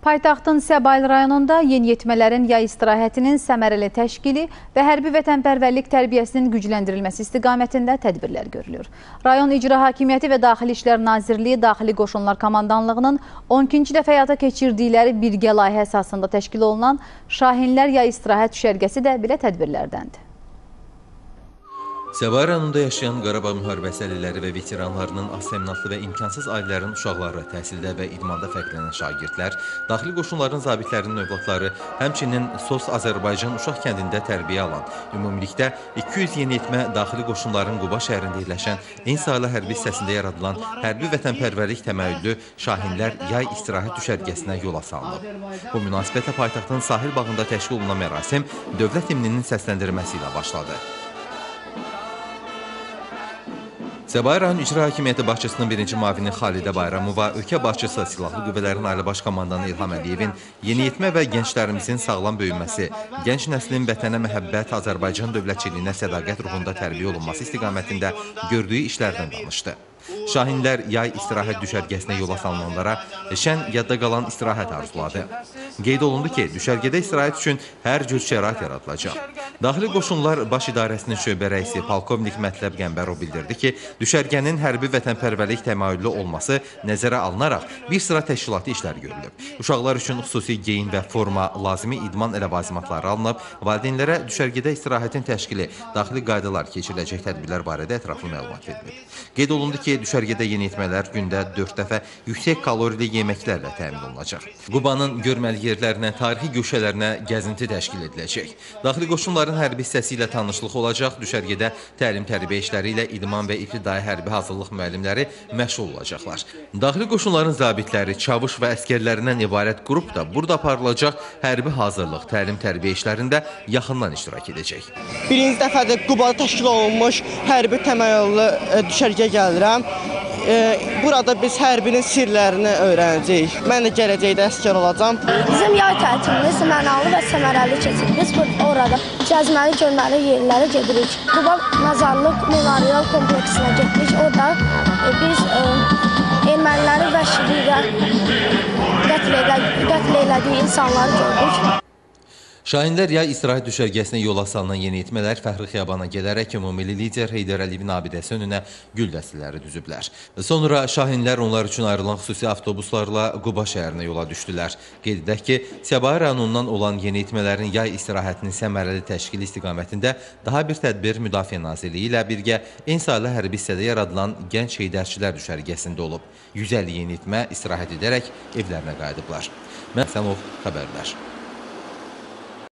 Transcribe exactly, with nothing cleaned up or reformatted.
Paytaxtın Səbail rayonunda yeniyetmələrin yay istirahətinin səmərəli təşkili və hərbi vətənpərvərlik tərbiyəsinin gücləndirilməsi istiqamətində tədbirlər görülür. Rayon İcra Hakimiyyəti və Daxili İşlər Nazirliyi Daxili Qoşunlar Komandanlığının on ikinci dəfə həyata keçirdikləri birgə layihə əsasında təşkil olunan Şahinlər yay istirahət düşərgəsi də belə tədbirlərdəndir. Səbail rayonunda yaşayan Qarabağ müharibəsi əlilləri və veteranlarının aztəminatlı və imkansız ailələrin uşaqları, təhsildə və idmanda fərqlənən şagirdlər, daxili qoşunların zabitlərinin övladları, həmçinin Sos Azərbaycan uşaq kəndində tərbiyə alan, ümumilikdə iki yüz yeniyetmə daxili qoşunların Quba şəhərində yerləşən Ensaylı hərbi hissəsində yaradılan hərbi vətənpərvərlik təməyyüllü Şahinlər yay istirahət düşərgəsinə yola salınıb. Bu münasibətlə paytaxtın sahil bağında təşkil olunan mərasim dövlət himninin səsləndirilməsi ilə başladı. Səbail rayon İcra Hakimiyyəti başçısının birinci müavini Xalidə Bayramova, ölkə başçısı Silahlı Qüvvələrin Ali Baş Komandanı İlham Əliyevin yeniyetmə və gənclərimizin sağlam böyüməsi, gənc nəslin vətənə məhəbbət, Azərbaycan dövlətçiliyinə sədaqət ruhunda tərbiyə olunması istiqamətində gördüyü işlərdən danışdı. Şahinlər yay istirahət düşərgəsinə yola salınanlara şən yadda qalan istirahət arzuladı. Qeyd olundu ki, düşərgədə istirahət üçün hər cür şərait yaradılacaq. Daxili Qoşunlar Baş İdarəsinin şöbə rəisi Polkovnik Mətləb Qəmbərov bildirdi ki, düşərgənin hərbi vətənpərvərlik təmayüllü olması nəzərə alınaraq bir sıra təşkilati işlər görülüb. Uşaqlar üçün xüsusi geyim və forma, lazımi idman ləvazimatları alınıb, valideynlərə düşərgədə istirahətin təşkili, daxili qaydalar keçiriləcək tədbirlər barədə ətraflı məlumat verilib. Qeyd olundu ki, düşərgədə yeniyetmələr gündə dörd dəfə yüksək kalorili yeməklərlə təmin olunacaq. Qubanın görməli yerlərinə, tarixi güşələrinə gəzinti təşkil ediləcək. Daxili qoşunların hərbi hissəsi ilə tanışlıq olacaq. Düşərgədə təlim-tərbiyə işləri ilə idman və ibtidai hərbi hazırlıq müəllimləri məşğul olacaqlar. Daxili qoşunların zabitləri, çavuş və əskərlərindən ibarət qrup da burada aparılacaq hərbi hazırlıq, təlim-tərbiyə işlərində yaxından iştirak edəcək. Birinci dəfədir Qubada təşkil olunmuş hərbi təmayüllü düşərgəyə gəlirəm. Burada biz hərbinin sirlərini öyrənəcəyik. Mən də gələcəkdə əskər olacağam. Bizim yay tətilimiz mənalı və səmərəli keçir. Biz orada gəzməli, görməli yerlərə gedirik. Quba məzarlıq memorial kompleksinə getdik. Orada biz erməniləri vəhşiliyi və qətl elədiyi insanları gördük. Şahinlər yay istirahət düşərgəsinə yola salınan yeniyetmələr Fəxri Xiyabana gələrək ümumili lider Heydər Əliyevin abidəsi önünə gül dəstələri düzüblər. Sonra Şahinlər onlar üçün ayrılan xüsusi avtobuslarla Quba şəhərinə yola düşdülər. Qeyd edək ki, Səbail rayonundan olan yeniyetmələrin yay istirahətinin səmərəli təşkili istiqamətində daha bir tədbir Müdafiə Nazirliyi ilə birgə Ensaylı hərbi hissədə yaradılan Gənc Heydərçilər düşərgəsində olub. yüz əlli yeniyetmə istirahət edərək evlərinə qayıdıblar. Mən Səmov xəbərlər.